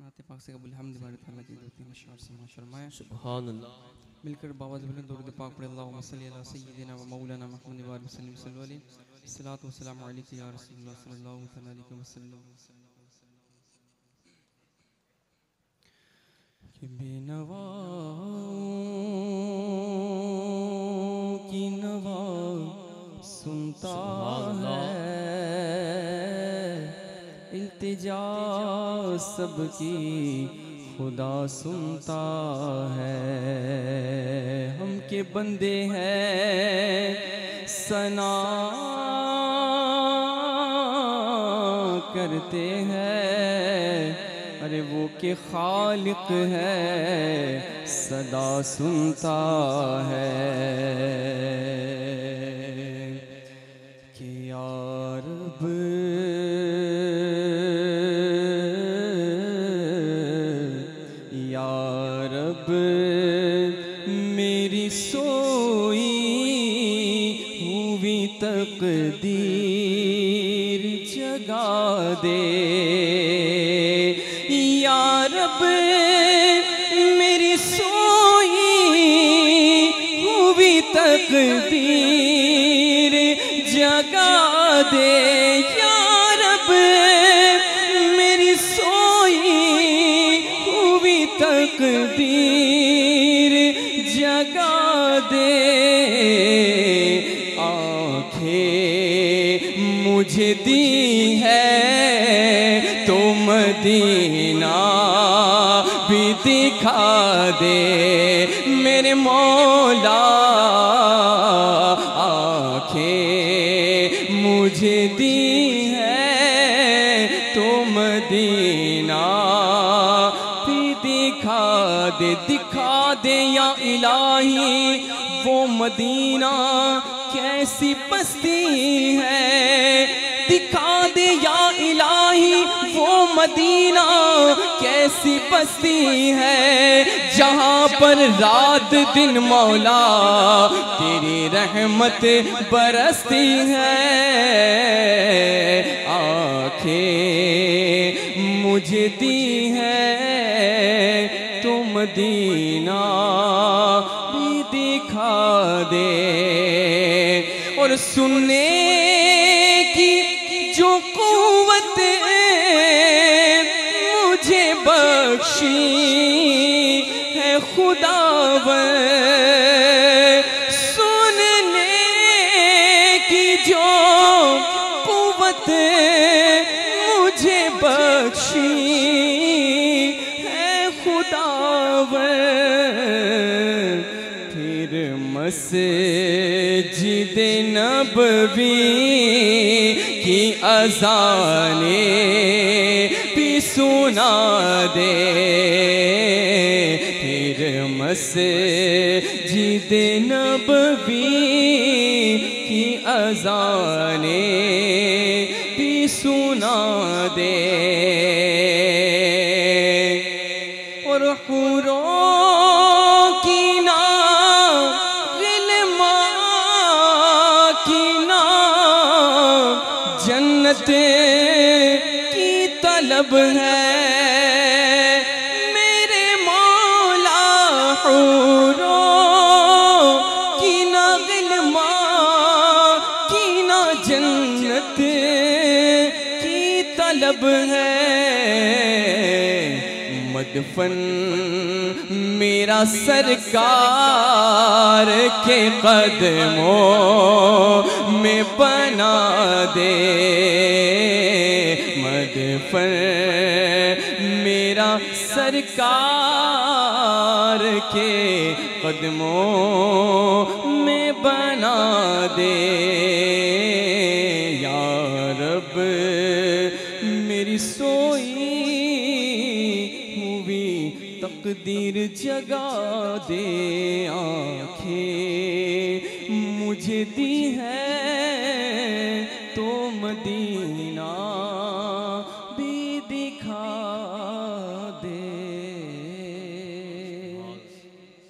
नाते पाक से कबूल हमद बारिक अल्लाह की दो तीन अशआर से माशरमाया सुभान अल्लाह। मिलकर बाबा ज़बीर दरूद पाक पढ़े अल्लाहुम्मा सल्ली अला सय्यिदिना व मौलाना मुहम्मद व आलिहि वसल्लम अलैहि सल्लल्लाहु वस्सलाम अलैका या रसूलल्लाह सल्लल्लाहु अलैहि वसल्लम। कि बेनवा की नवा सुनता है, इल्तिजा सबकी खुदा सुनता है। हम के बंदे हैं सना करते हैं, अरे वो के खालिक है सदा सुनता है। कि या रब या रब मेरी सोई हुई तकदीर जगा दे। या रब मेरी सोई हुई तकदीर जगा दे। या रब मेरी सोई हुई तकदीर जगा दे। आँखें मुझे दी है तो मदीना भी दिखा दे मेरे मौला। आँखें मुझे दी है तो मदीना भी दिखा दे। दिखा दे या इलाही वो मदीना कैसी बस्ती है। दिखा दे या इलाही वो मदीना कैसी बस्ती है, जहाँ पर रात दिन मौला तेरी रहमत बरसती है। आँखें मुझे दी है तो मदीना भी दिखा दे। और सुनने की जो कुव्वत मुझे बख्शी है खुदावन, सुनने की जो कुव्वत मुझे बख्शी है खुदावन, फिर मस्जिद नबवी की अज़ाने भी सुना दे। फिर मस्जिद नबवी की अज़ाने भी सुना दे। और हुरों की ना गिलमा की ना जन्नत की तलब है मेरे मौला। हुरों की ना गिलमा की ना जन्नत की तलब है। मदफन मेरा सरकार के कदमों में बना दे। मदफन मेरा सरकार के कदमों में बना दे। या रब मेरी सोई तकदीर जगा दे। आँखें मुझे दी है तो मदीना